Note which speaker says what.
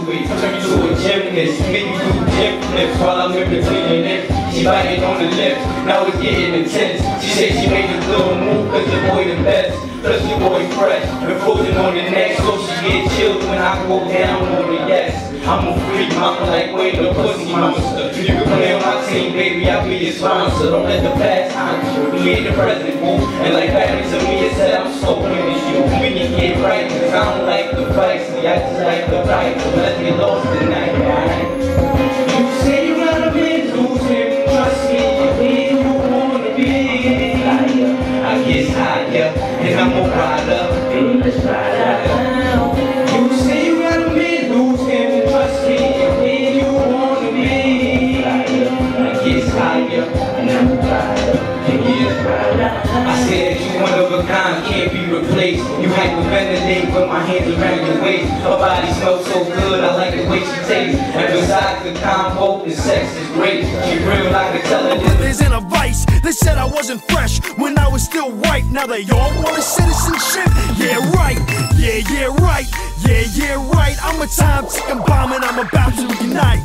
Speaker 1: it, turn you to a gymnast. Make you do gym flips while I'm in between your lips. She biting on the lips, now it's getting intense. She said she made a little move cause the boy the best. Plus your boy fresh, and frozen on the neck. So she get chilled when I go down on the yes. I'm a freak, mama, like Wayne the pussy monster. You can play on my team, baby, I'll be your sponsor. Don't let the past haunt you, we ain't the present, boo. And like Barry to me, it said I'm so winning you. We can get right, cause I don't like the fight. See, I just like the fight, so let's get lost tonight, right? You say you gotta be losing, trust me, you be who you wanna be. I get higher, and I'm a rider, baby, let's ride out. You say you gotta be losing, trust me, you be who you wanna be. I get higher, and I'm a rider, baby, let's ride out. I said you one of a kind, can't be replaced. You hyperventilate with my hands around your waist. Her body smells so good, I like the way she tastes. And besides the combo, the sex is great. She real like a television.
Speaker 2: There's in a vice. They said I wasn't fresh when I was still white. Now they all want a citizenship. Yeah, right. Yeah, right. Yeah, right. I'm a time ticking bomb and I'm about to ignite.